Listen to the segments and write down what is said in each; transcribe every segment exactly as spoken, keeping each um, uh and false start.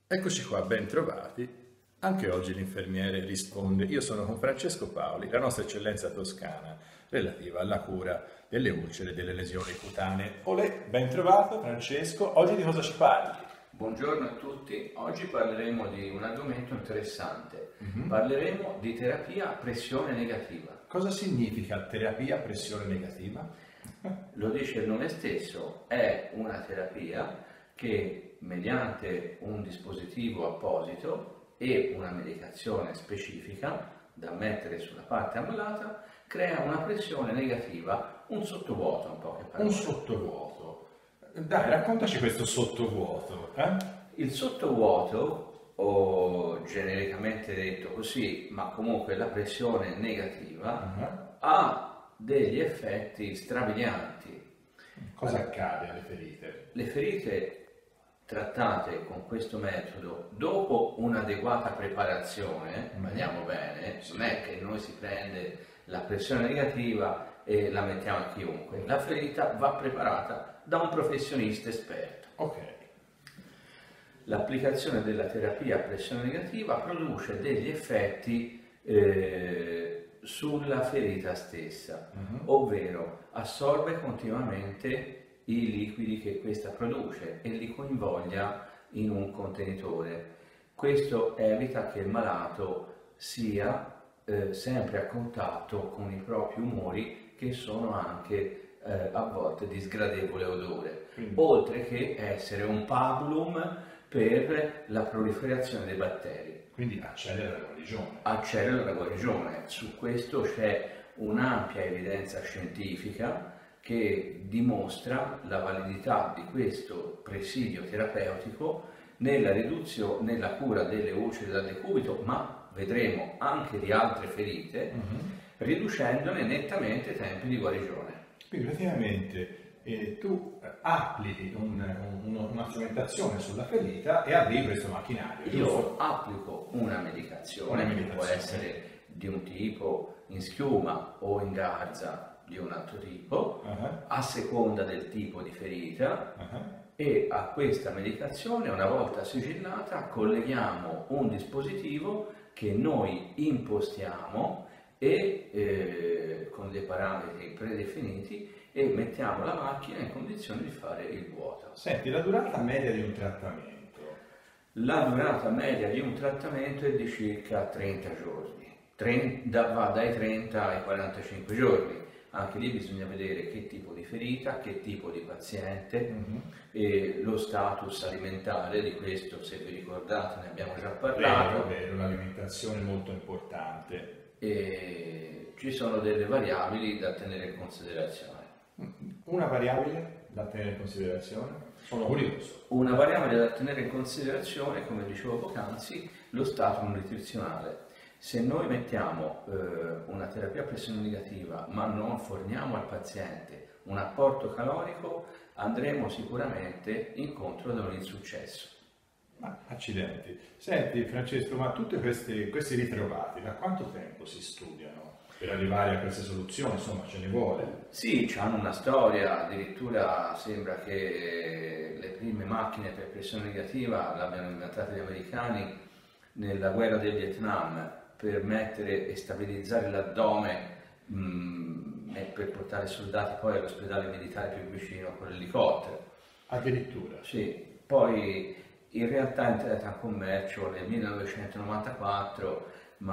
Eccoci qua, ben trovati. Anche oggi l'infermiere risponde. Io sono con Francesco Paoli, la nostra eccellenza toscana, relativa alla cura delle ulcere e delle lesioni cutanee. Olè, ben trovato Francesco. Oggi di cosa ci parli? Buongiorno a tutti, oggi parleremo di un argomento interessante. Mm-hmm. Parleremo di terapia a pressione negativa. Cosa significa terapia a pressione negativa? Lo dice il nome stesso, è una terapia che mediante un dispositivo apposito e una medicazione specifica da mettere sulla parte ammalata crea una pressione negativa, un sottovuoto, in poche parole. Un sottovuoto. Dai, raccontaci questo sottovuoto. Eh? Il sottovuoto, o genericamente detto così, ma comunque la pressione negativa, uh-huh. ha degli effetti strabilianti. Cosa accade alle ferite? Le ferite trattate con questo metodo, dopo un'adeguata preparazione, badiamo bene, non è che noi si prende la pressione negativa e la mettiamo a chiunque, la ferita va preparata da un professionista esperto. Ok. L'applicazione della terapia a pressione negativa produce degli effetti eh, sulla ferita stessa, uh-huh. ovvero assorbe continuamente i liquidi che questa produce e li coinvolga in un contenitore. Questo evita che il malato sia eh, sempre a contatto con i propri umori, che sono anche eh, a volte di sgradevole odore, Quindi. oltre che essere un pabulum per la proliferazione dei batteri. Quindi accelera la guarigione. Accelera la guarigione. Su questo c'è un'ampia evidenza scientifica che dimostra la validità di questo presidio terapeutico nella riduzione, nella cura delle ulcere da decubito, ma vedremo anche di altre ferite, uh-huh. riducendone nettamente i tempi di guarigione. Quindi praticamente eh, tu applichi un, un, una strumentazione sulla ferita e avvii questo macchinario. Io giusto? applico una medicazione, una che medicazione può essere di un tipo in schiuma o in garza di un altro tipo, uh-huh. a seconda del tipo di ferita, uh-huh. e a questa medicazione, una volta sigillata, colleghiamo un dispositivo che noi impostiamo e eh, con dei parametri predefiniti e mettiamo la macchina in condizione di fare il vuoto. Senti, la durata media di un trattamento? La durata media di un trattamento è di circa trenta giorni, trenta, va dai trenta ai quarantacinque giorni. Anche lì bisogna vedere che tipo di ferita, che tipo di paziente, uh-huh. e lo status alimentare di questo, se vi ricordate, ne abbiamo già parlato. Vero, vero, l'alimentazione è molto importante. E ci sono delle variabili da tenere in considerazione. Una variabile da tenere in considerazione? Sono curioso. Una variabile da tenere in considerazione, come dicevo poc'anzi, lo stato nutrizionale. Se noi mettiamo eh, una terapia a pressione negativa ma non forniamo al paziente un apporto calorico, andremo sicuramente incontro ad un insuccesso. Ma accidenti. Senti Francesco, ma tutti questi, questi ritrovati da quanto tempo si studiano per arrivare a queste soluzioni? Insomma, ce ne vuole? Sì, hanno una storia, addirittura sembra che le prime macchine per pressione negativa l'abbiano inventate gli americani nella guerra del Vietnam, per mettere e stabilizzare l'addome mh, e per portare i soldati poi all'ospedale militare più vicino con l'elicottero. Addirittura? Sì, poi in realtà è entrata in commercio nel millenovecentonovantaquattro,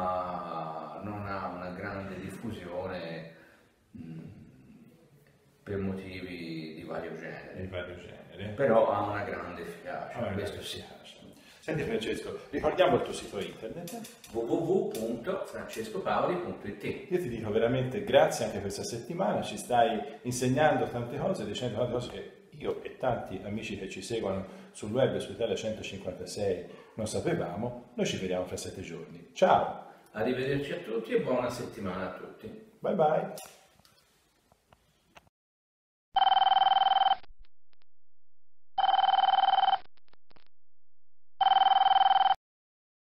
ma non ha una grande diffusione mh, per motivi di vario genere. Di vario genere. Però ha una grande efficacia, ah, questo sì. sì. Senti Francesco, ricordiamo il tuo sito internet w w w punto francescopaoli punto i t. Io ti dico veramente grazie anche questa settimana, ci stai insegnando tante cose, dicendo tante cose che io e tanti amici che ci seguono sul web su Italia centocinquantasei non sapevamo. Noi ci vediamo fra sette giorni. Ciao! Arrivederci a tutti e buona settimana a tutti. Bye bye!